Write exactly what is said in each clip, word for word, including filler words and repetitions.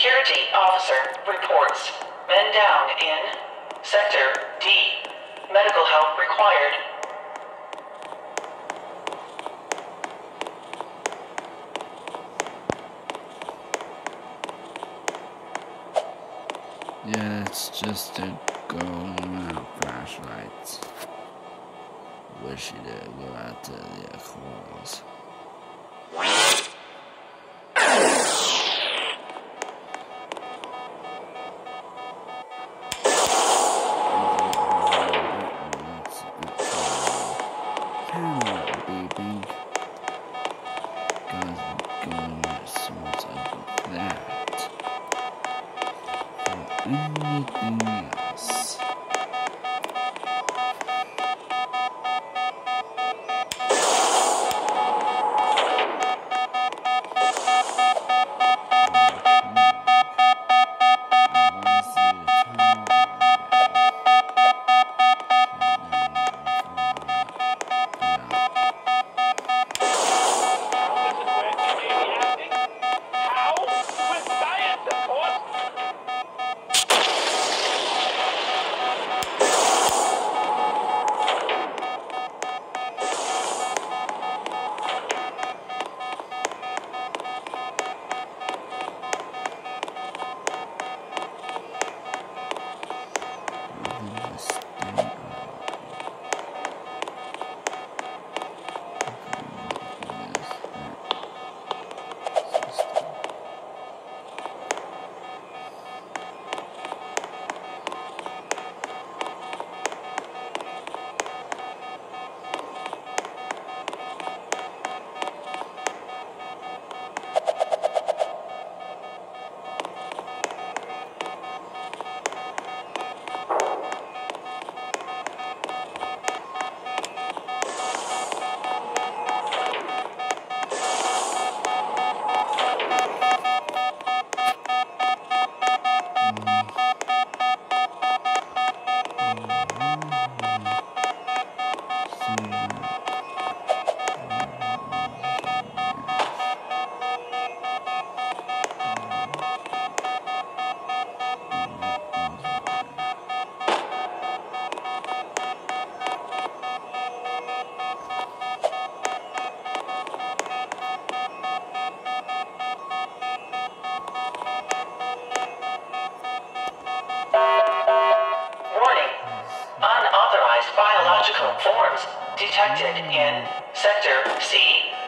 Security officer reports men down in Sector D. Medical help required. Yeah, it's just a girl around flashlights. Wish you did go out to the corals. Anything else? Biological forms detected in Sector C.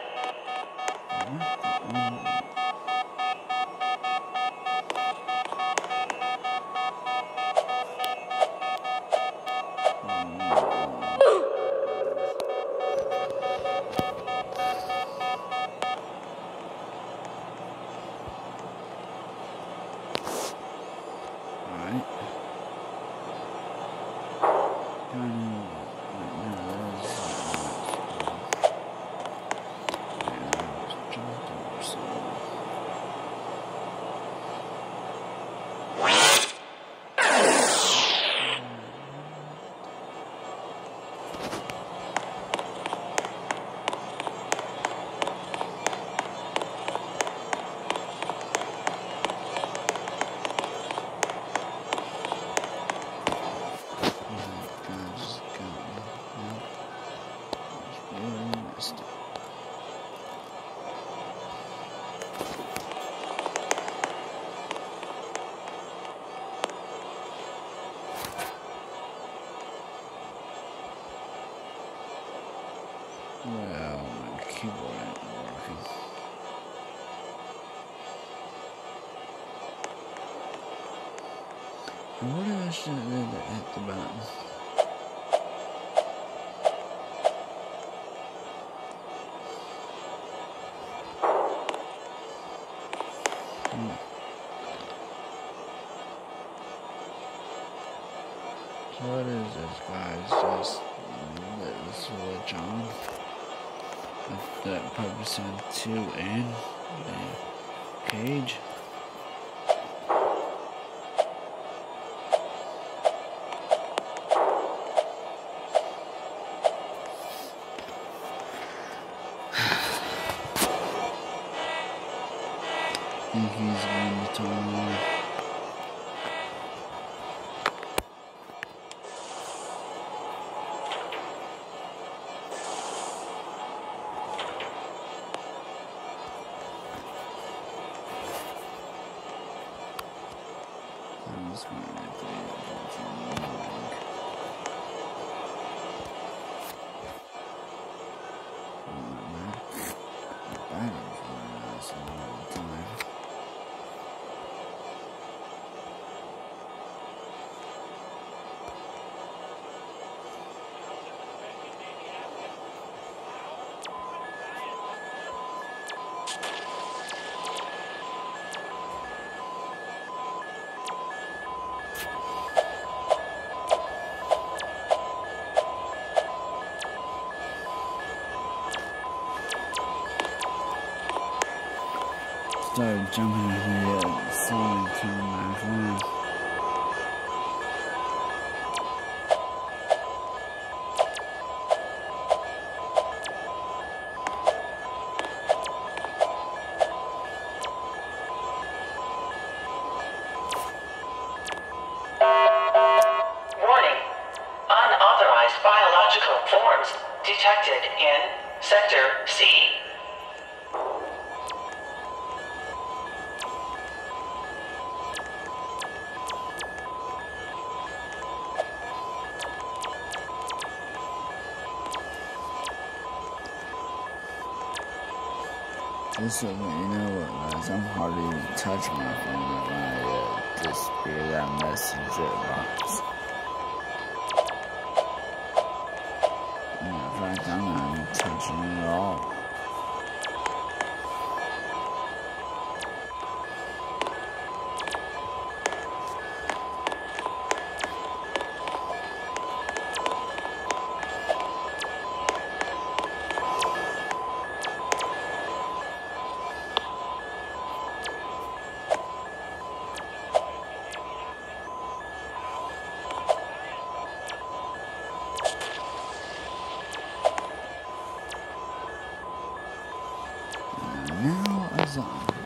Well, my keyboard ain't working. What if I should have hit the button? Hmm. So what is this, guys? Just let the switch on. With that purpose on two in the cage. think he's going to turn on. I'm just going to play it from the link. Oh, man. The battery's running out so long time. Started jumping in the uh, ceiling to my phone. Warning. Unauthorized biological forms detected in Sector C. Just so that you know what, guys, I'm hardly even touching my phone when I uh, disappear that messenger box. Yeah, in fact, I'm not even touching it at all. Now a zombie.